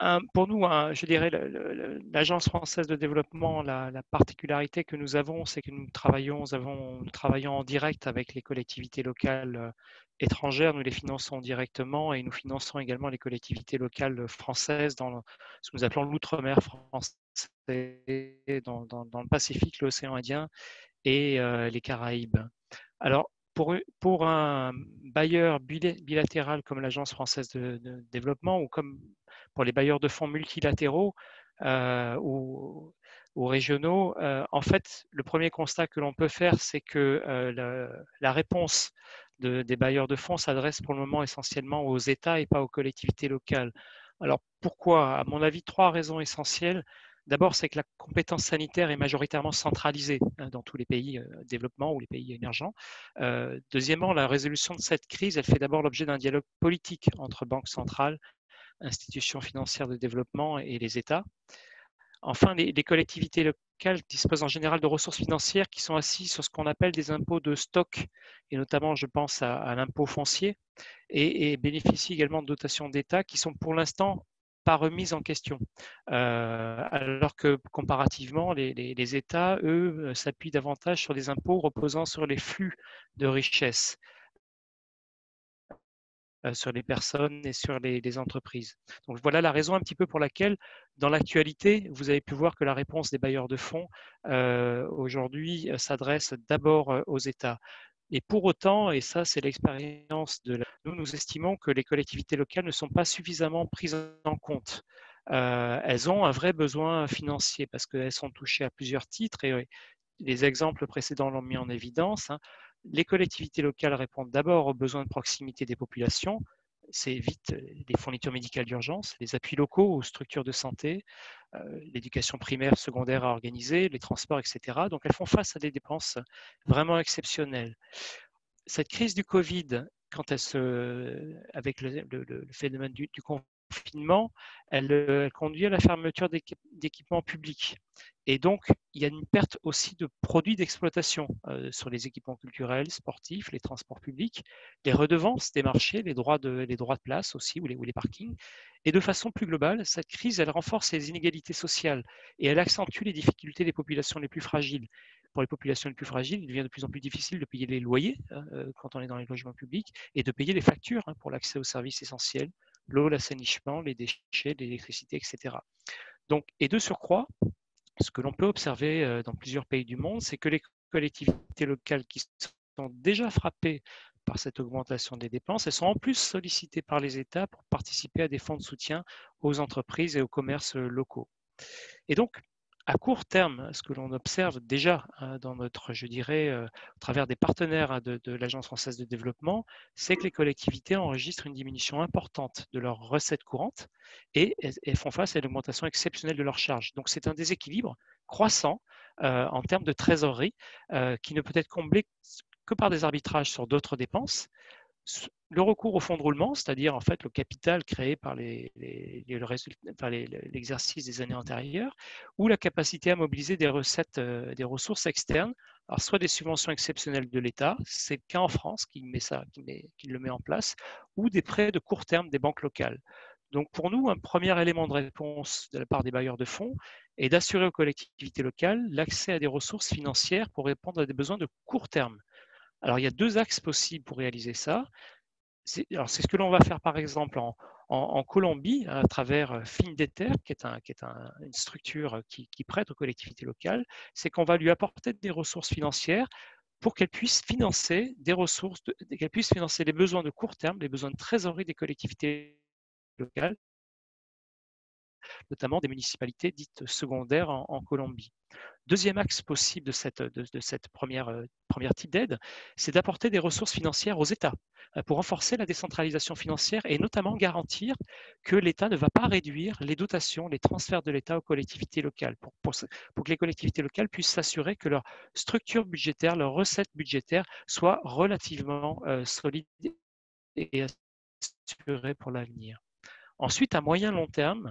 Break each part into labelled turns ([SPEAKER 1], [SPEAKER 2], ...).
[SPEAKER 1] Pour nous, je dirais, l'Agence française de développement, la particularité que nous avons, c'est que nous travaillons en direct avec les collectivités locales étrangères. Nous les finançons directement et nous finançons également les collectivités locales françaises dans ce que nous appelons l'outre-mer français, dans le Pacifique, l'océan Indien et les Caraïbes. Alors, pour un bailleur bilatéral comme l'Agence française de développement ou comme pour les bailleurs de fonds multilatéraux ou régionaux, en fait, le premier constat que l'on peut faire, c'est que la réponse des bailleurs de fonds s'adresse pour le moment essentiellement aux États et pas aux collectivités locales. Alors pourquoi? À mon avis, trois raisons essentielles. D'abord, c'est que la compétence sanitaire est majoritairement centralisée dans tous les pays développement ou les pays émergents. Deuxièmement, la résolution de cette crise, elle fait d'abord l'objet d'un dialogue politique entre banques centrales, institutions financières de développement et les États. Enfin, les collectivités locales disposent en général de ressources financières qui sont assises sur ce qu'on appelle des impôts de stock, et notamment, je pense à l'impôt foncier, et bénéficient également de dotations d'État qui sont pour l'instant pas remises en question. Alors que comparativement, les États, eux, s'appuient davantage sur des impôts reposant sur les flux de richesses, sur les personnes et sur les entreprises. Donc voilà la raison un petit peu pour laquelle, dans l'actualité, vous avez pu voir que la réponse des bailleurs de fonds aujourd'hui s'adresse d'abord aux États. Et pour autant, et ça c'est l'expérience nous estimons que les collectivités locales ne sont pas suffisamment prises en compte. Elles ont un vrai besoin financier parce qu'elles sont touchées à plusieurs titres et les exemples précédents l'ont mis en évidence. Les collectivités locales répondent d'abord aux besoins de proximité des populations. C'est vite les fournitures médicales d'urgence, les appuis locaux aux structures de santé, l'éducation primaire, secondaire à organiser, les transports, etc. Donc elles font face à des dépenses vraiment exceptionnelles. Cette crise du Covid, avec le phénomène du confinement, elle conduit à la fermeture d'équipements publics. Et donc, il y a une perte aussi de produits d'exploitation sur les équipements culturels, sportifs, les transports publics, les redevances des marchés, les droits de place aussi, ou les parkings. Et de façon plus globale, cette crise, elle renforce les inégalités sociales et elle accentue les difficultés des populations les plus fragiles. Pour les populations les plus fragiles, il devient de plus en plus difficile de payer les loyers quand on est dans les logements publics et de payer les factures pour l'accès aux services essentiels, l'eau, l'assainissement, les déchets, l'électricité, etc. Donc, et de surcroît, ce que l'on peut observer dans plusieurs pays du monde, c'est que les collectivités locales qui sont déjà frappées par cette augmentation des dépenses, elles sont en plus sollicitées par les États pour participer à des fonds de soutien aux entreprises et aux commerces locaux. Et donc, à court terme, ce que l'on observe déjà dans je dirais, au travers des partenaires de l'Agence française de développement, c'est que les collectivités enregistrent une diminution importante de leurs recettes courantes et font face à une augmentation exceptionnelle de leurs charges. Donc, c'est un déséquilibre croissant en termes de trésorerie qui ne peut être comblé que par des arbitrages sur d'autres dépenses. Le recours au fonds de roulement, c'est-à-dire en fait le capital créé par l'exercice des années antérieures, ou la capacité à mobiliser des ressources externes, alors soit des subventions exceptionnelles de l'État, c'est le cas en France qui le met en place, ou des prêts de court terme des banques locales. Donc pour nous, un premier élément de réponse de la part des bailleurs de fonds est d'assurer aux collectivités locales l'accès à des ressources financières pour répondre à des besoins de court terme. Alors, il y a deux axes possibles pour réaliser ça. C'est ce que l'on va faire, par exemple, en Colombie, à travers Findeter, qui est une structure qui prête aux collectivités locales. C'est qu'on va lui apporter des ressources financières pour qu'elle puisse financer qu'elle puisse financer les besoins de court terme, les besoins de trésorerie des collectivités locales, notamment des municipalités dites secondaires en Colombie. Deuxième axe possible de cette première type d'aide, c'est d'apporter des ressources financières aux États pour renforcer la décentralisation financière et notamment garantir que l'État ne va pas réduire les dotations, les transferts de l'État aux collectivités locales, pour que les collectivités locales puissent s'assurer que leur structure budgétaire, leurs recettes budgétaires soient relativement solides et assurées pour l'avenir. Ensuite, à moyen long terme,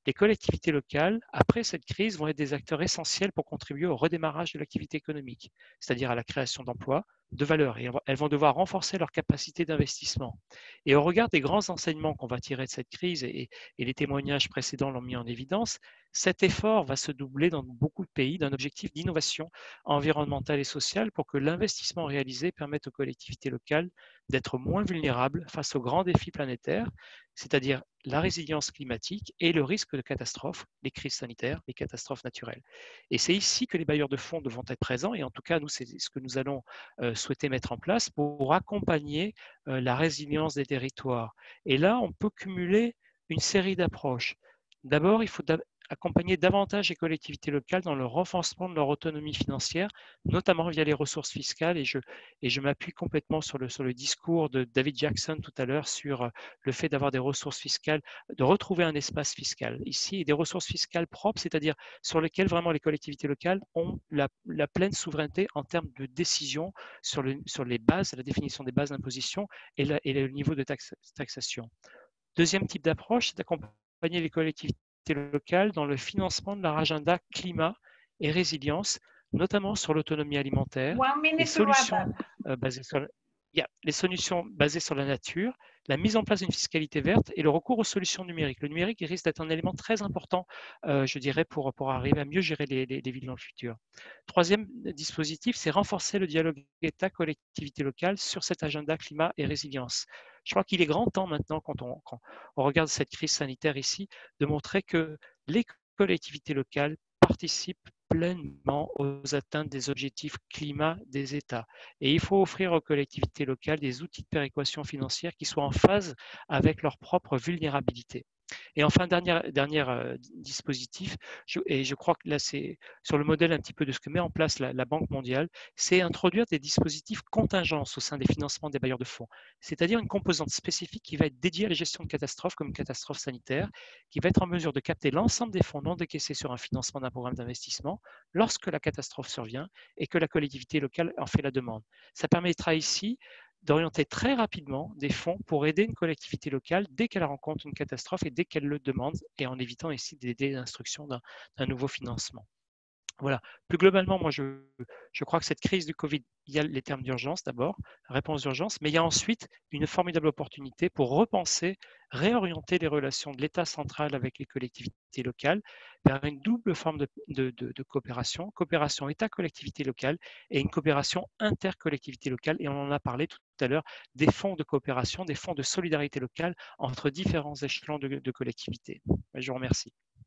[SPEAKER 1] les collectivités locales, après cette crise, vont être des acteurs essentiels pour contribuer au redémarrage de l'activité économique, c'est-à-dire à la création d'emplois, de valeur. Et elles vont devoir renforcer leur capacité d'investissement. Et au regard des grands enseignements qu'on va tirer de cette crise, et les témoignages précédents l'ont mis en évidence, cet effort va se doubler dans beaucoup de pays d'un objectif d'innovation environnementale et sociale pour que l'investissement réalisé permette aux collectivités locales d'être moins vulnérables face aux grands défis planétaires, c'est-à-dire la résilience climatique et le risque de catastrophes, les crises sanitaires, les catastrophes naturelles. Et c'est ici que les bailleurs de fonds devront être présents, et en tout cas, nous, c'est ce que nous allons souhaiter mettre en place pour accompagner la résilience des territoires. Et là, on peut cumuler une série d'approches. D'abord, il faut accompagner davantage les collectivités locales dans le renforcement de leur autonomie financière, notamment via les ressources fiscales. Et je m'appuie complètement sur le discours de David Jackson tout à l'heure sur le fait d'avoir des ressources fiscales, de retrouver un espace fiscal ici, et des ressources fiscales propres, c'est-à-dire sur lesquelles vraiment les collectivités locales ont la pleine souveraineté en termes de décision sur les bases, la définition des bases d'imposition et le niveau de taxation. Deuxième type d'approche, c'est d'accompagner les collectivités locales dans le financement de leur agenda climat et résilience, notamment sur l'autonomie alimentaire, les solutions basées sur les solutions basées sur la nature, la mise en place d'une fiscalité verte et le recours aux solutions numériques. Le numérique risque d'être un élément très important, je dirais, pour arriver à mieux gérer les villes dans le futur. Troisième dispositif, c'est renforcer le dialogue État-collectivité locale sur cet agenda climat et résilience. Je crois qu'il est grand temps maintenant, quand on regarde cette crise sanitaire ici, de montrer que les collectivités locales participent pleinement aux atteintes des objectifs climat des États. Et il faut offrir aux collectivités locales des outils de péréquation financière qui soient en phase avec leur propre vulnérabilité. Et enfin, dernier dispositif, et je crois que là, c'est sur le modèle un petit peu de ce que met en place la Banque mondiale, c'est introduire des dispositifs contingence au sein des financements des bailleurs de fonds, c'est-à-dire une composante spécifique qui va être dédiée à la gestion de catastrophes comme une catastrophe sanitaire, qui va être en mesure de capter l'ensemble des fonds non décaissés sur un financement d'un programme d'investissement lorsque la catastrophe survient et que la collectivité locale en fait la demande. Ça permettra ici d'orienter très rapidement des fonds pour aider une collectivité locale dès qu'elle rencontre une catastrophe et dès qu'elle le demande, et en évitant ici des délais d'instruction d'un nouveau financement. Voilà. Plus globalement, moi, je crois que cette crise du Covid, il y a les termes d'urgence d'abord, réponse d'urgence, mais il y a ensuite une formidable opportunité pour repenser, réorienter les relations de l'État central avec les collectivités locales vers une double forme de coopération, coopération État-collectivité locale et une coopération intercollectivité locale. Et on en a parlé tout à l'heure, des fonds de coopération, des fonds de solidarité locale entre différents échelons de collectivités. Je vous remercie.